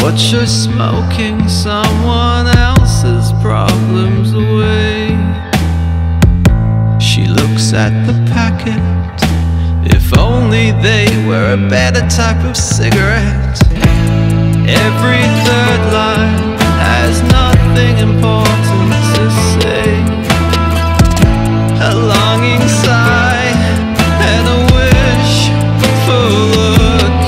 watch her smoking someone else's problems away. She looks at the packet. If only they were a better type of cigarette. Every third line has nothing important to say. A longing sigh and a wishful look,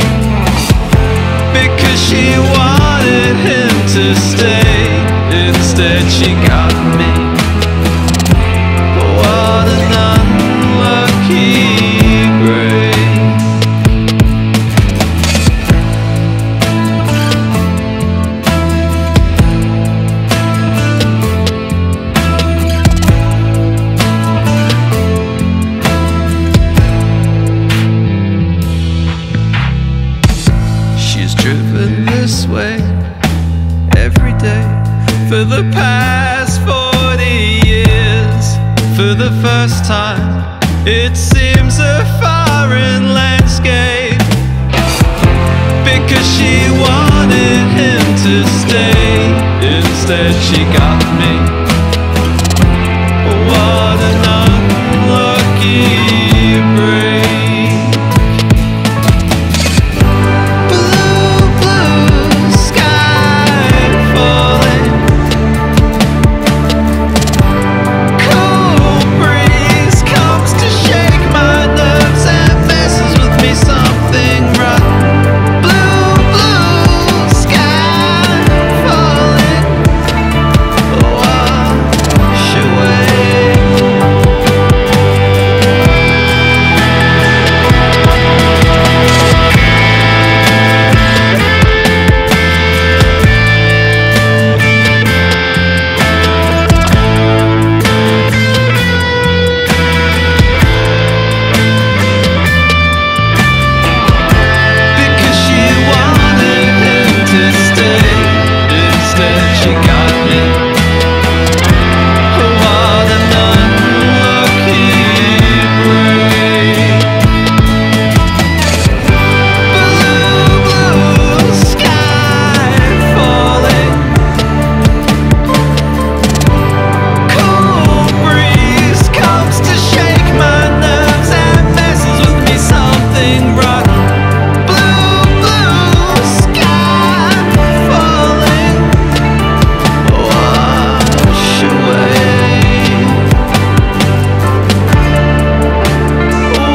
because she wanted him to stay. Instead she got me. What an unlucky grave. Driven this way every day for the past 40 years. For the first time, it seems a foreign landscape, because she wanted him to stay. Instead she got me. What an unlucky break.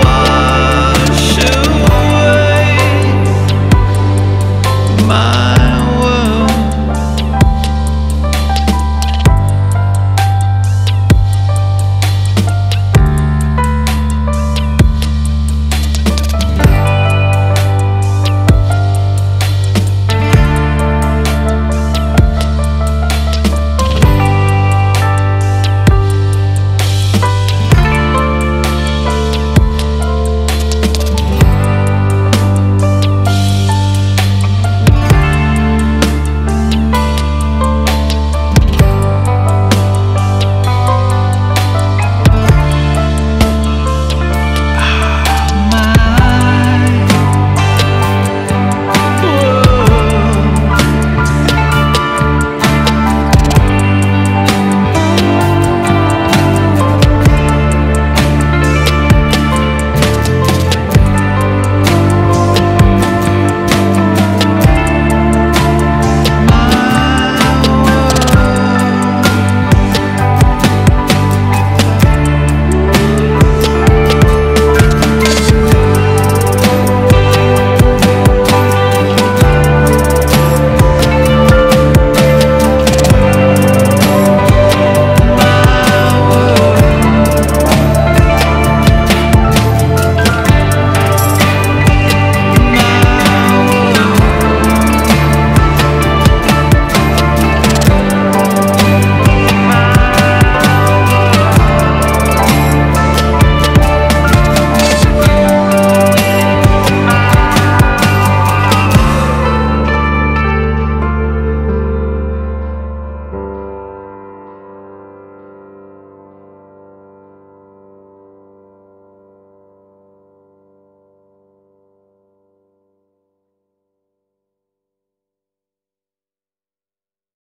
My